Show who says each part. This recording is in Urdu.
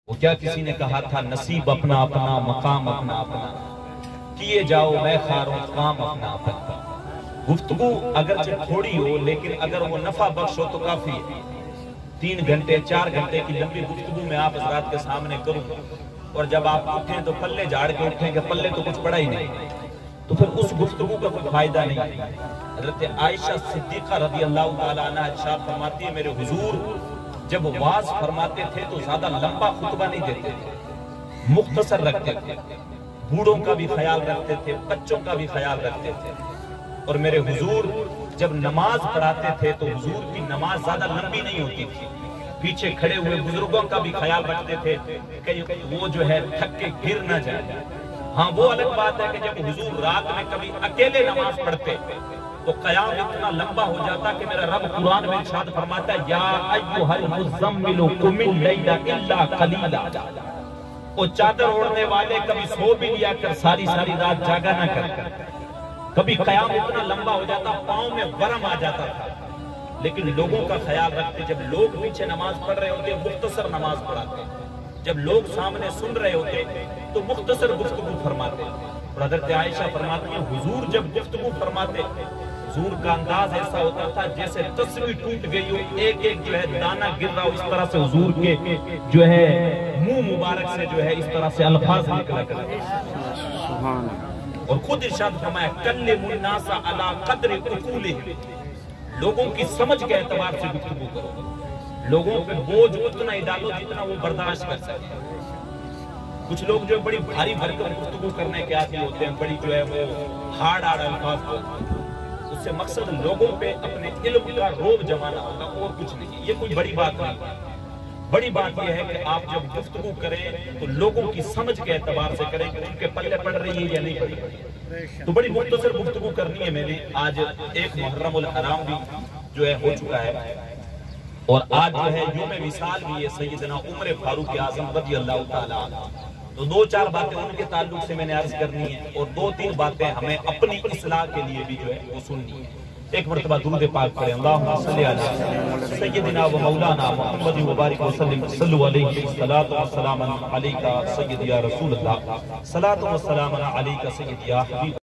Speaker 1: وہ کیا کسی نے کہا تھا نصیب اپنا اپنا مقام اپنا اپنا، کیے جاؤ میں خاروں کام اپنا اپنا۔ گفتگو اگرچہ تھوڑی ہو لیکن اگر وہ نفع بخش ہو تو کافی ہے۔ 3 گھنٹے 4 گھنٹے کی لمبی گفتگو میں آپ حضرات کے سامنے کروں اور جب آپ اٹھیں تو پلے جھاڑ کے اٹھیں کہ پلے تو کچھ پڑا ہی نہیں، تو پھر اس گفتگو کا کوئی فائدہ نہیں۔ حضرت عائشہ صدیقہ رضی اللہ تعالیٰ عنہ ارشاد فرماتی ہے میرے حضور جب واز فرماتے تھے تو زیادہ لمبا خطبہ نہیں دیتے تھے، مختصر رکھتے تھے، بوڑھوں کا بھی خیال رکھتے تھے، بچوں کا بھی خیال رکھتے تھے۔ اور میرے حضور جب نماز پڑھاتے تھے تو حضور کی نماز زیادہ لمبی نہیں ہوتی تھی، پیچھے کھڑے ہوئے بزرگوں کا بھی خیال رکھتے تھے کہ وہ جو ہے تھک کے گر نہ جائے۔ ہاں وہ الگ بات ہے کہ جب حضور رات میں کبھی اکیلے نماز پڑھتے تو قیام اتنا لمبا ہو جاتا کہ میرا رب قرآن میں ارشاد فرماتا ہے یا ایھا المزمل قم اللیل الا قلیلا، وہ چادر اوڑھنے والے کبھی سو بھی لیا کر ساری رات جاگا نہ کر۔ کبھی قیام اتنا لمبا ہو جاتا پاؤں میں ورم آ جاتا تھا، لیکن لوگوں کا خیال رکھتے، جب لوگ پیچھے نماز پڑھ رہے ہوتے مختصر نماز پڑھاتے، جب لوگ سامنے سن رہے ہوتے تو مختصر گفتگو فرماتے۔ اور حضرت عائشہ فرماتی ہیں حضور جب گفتگو فرماتے حضور کا انداز ایسا ہوتا تھا جیسے تصویر ٹوٹ گئی ہو، ایک ایک جو ہے دانہ گر رہا ہو، اس طرح سے حضور کے جو ہے منہ مبارک سے جو ہے اس طرح سے الفاظ نکلا کرتے۔ اور خود ارشاد فرمایا کلموا الناس علی قدر عقولہم، لوگوں کی سمجھ کے اعتبار سے گفتگو کرو، لوگوں پہ بوجھ اتنا ہی ڈالو جتنا وہ برداشت کر سکے۔ کچھ لوگ جو بڑی بھاری بھرکم گفتگو کرنے کے عادی ہوتے ہیں، بڑی جو ہے وہ ہارڈ الفاظ بولتے ہیں، اس سے مقصد لوگوں پہ اپنے علم کا روب جمانا ہوگا اور کچھ نہیں۔ یہ کوئی بڑی بات نہیں، بڑی بات یہ ہے کہ آپ جب گفتگو کریں تو لوگوں کی سمجھ کے اعتبار سے کریں کہ ان کے پلے پڑ رہی ہے یا نہیں پڑ رہی ہے۔ تو بڑی مختصر گفتگو کرنی ہے میں نے۔ آج ایک محرم الحرام بھی جو ہے ہو چکا ہے اور آج جو ہے یوم وصال بھی ہے سیدنا عمر فاروق اعظم رضی اللہ تعالیٰ عنہ۔ تو 2-4 باتیں ان کے تعلق سے میں نے عرض کرنی ہے اور 2-3 باتیں ہمیں اپنی اصلاح کے لیے بھی جو ہے وہ سننی ہے۔ ایک مرتبہ درود پاک پڑھیں، اللہم صلی علی سیدنا و مولانا محمد وبارک وسلم، صلو علیہ الصلاۃ والسلام علیکہ سید یا رسول اللہ، صلاۃ و سلام علیکہ سید یا حبیب